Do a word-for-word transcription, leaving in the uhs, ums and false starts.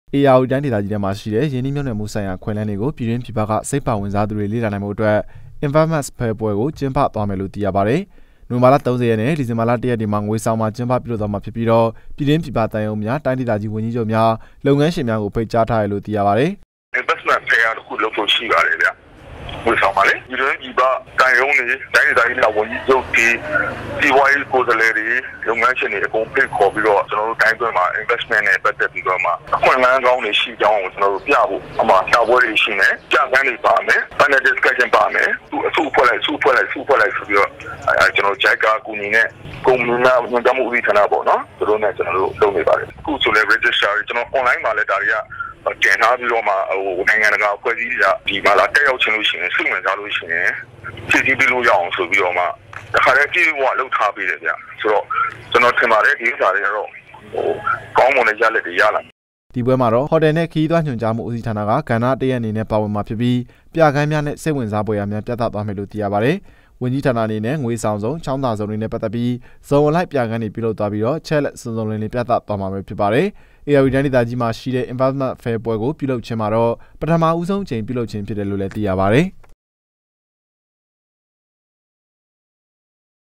A R တိုင်းဒေသကြီးထဲမှာရှိတဲ့ရင်းနှီးမြှုပ်နှံမှုဆိုင်ရာခွင့်လန်းတွေကိုပြည်တွင်းပြည်ပကစိတ်ပါဝင်စားသူတွေလေ့လာနိုင်မှုအတွက် Investment Fair ပွဲကိုကျင်းပသွားမယ်လို့သိရပါတယ်။နိုဝင်ဘာလ၃၀ရက်နဲ့ဒီဇင်ဘာလ၁ရက်နေ့မှာငွေဆောင်မှာကျင်းပပြုလုပ်သွားမှာဖြစ်ပြီးတော့ပြည်တွင်းပြည်ပတန်ယုံများတိုင်းဒေသကြီးဝန်ကြီးချုပ်များလုပ်ငန်းရှင်များကိုဖိတ်ကြားထားရလို့သိရပါတယ်။ Investment Fair တခုလုပ်ဖို့ရှိပါတယ်ဗျ။ဝေဆောင်ပါလေပြည်တွင်းပြည်ပတန်ယုံတွေတိုင်းဒေသကြီးဝန်ကြီးချုပ်တွေဒီဝိုင်းကိုယ်စားလှယ်တွေလုပ်ငန်းရှင်တွေအကုန်ဖိတ်ခေါ်ပြီးတော့ကျွန်တော်တို့တိုင်းတွင်းမှာ investment နဲ့ပတ်သက်ပြီးတော့မှအခွင့်အလမ်းကောင်းတွေရှိကြောင်းကိုကျွန်တော်တို့ပြဖို့အမှာတာပွဲတွေရှိမယ်ကြာခန်းတွေပါမယ် panel discussion ပါမယ်သူအထူးဖွဲ့လိုက်စုဖွဲ့လိုက်စုဖွဲ့လိုက်ဆိုပြီးတော့အဲကျွန်တော်ဂျိုက်ကာကူညီနဲ့ကုမ္ပဏီများညွှန်ကြားမှုဦးစီးဌာနပေါ့နော်သူတို့နဲ့ကျွန်တော်တို့လုပ်နေပါတယ်အခုဆိုလည်း register ကျွန်တော် online မှာလည်းဒါတွေကတင်ထားပြီးတော့မှဟိုနိုင်ငံတကာအဖွဲ့အစည်းတွေကဒီမှာလာတက်ရောက်ချင်လို့ရှိရင်စိတ်ဝင်စားလို့ရှိရင်ဖြည့်ဆည်းပြီးလို့ရအောင်ဆိုပြီးတော့မှတခါတည်းကြည့်ဝလောက်ထားပေးတယ်ဗျဆိုတော့ကျွန်တော်ထင်ပါတယ်ဒီဥစ္စာတွေကတော့ဟိုကောင်းမွန်တဲ့ရလက်တွေရလာဒီပွဲမှာတော့ဟိုတယ်နဲ့ခီးသွွားညွှန်ကြားမှုဦးစီးဌာနကကဏ္ဍတရက်အနေနဲ့ပါဝင်မှာဖြစ်ပြီးပြခန်းများနဲ့စိတ်ဝင်စားပွဲများပြသသွားမယ်လို့သိရပါတယ်ဝန်ကြီးဌာနအနေနဲ့ငွေဆောင်စုံချောင်းသာစုံတွေနဲ့ပတ်သက်ပြီးဇုံအလိုက်ပြခန်းတွေပြုလုပ်သွားပြီးတော့ချက်လက်စုံစုံလင်းလေးပြသသွားမှာဖြစ်ပါတယ်A R တိုင်းဒေသကြီးမှာရှိတဲ့ Investment Fair ပွဲကိုပြုလုပ်ခြင်းမှာတော့ပထမဦးဆုံးချိန်ပြုလုပ်ခြင်းဖြစ်တယ်လို့လည်းသိရပါတယ်။